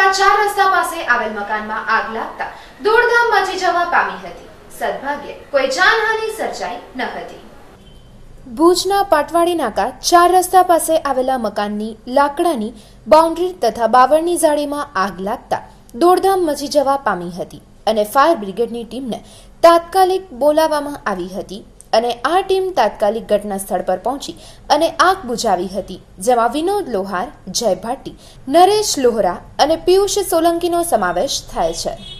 પાટણના 4 રસ્તા પાસે આવેલ મકાનમાં આગ લાગતા દોડધામ મચી જવા પામી હતી. સદભાગ્યે કોઈ જાનહાનિ સર્જાઈ ન હતી. ભુજના પાટવાડી નાકા 4 રસ્તા પાસે આવેલા મકાનની લાકડાની બાઉન્ડ્રી તથા બાવળની જાળીમાં આગ લાગતા દોડધામ મચી જવા પામી હતી અને ફાયર બ્રિગેડની ટીમને તાત્કાલિક બોલાવવામાં આવી હતી અને આ ટીમ તાત્કાલિક ઘટના સ્થળ પર પહોંચી અને આગ બુઝાવી હતી, જેમાં વિનોદ લોહાર, જય ભાટી, નરેશ લોહરા અને પિયુષ સોલંકીનો સમાવેશ થાય છે.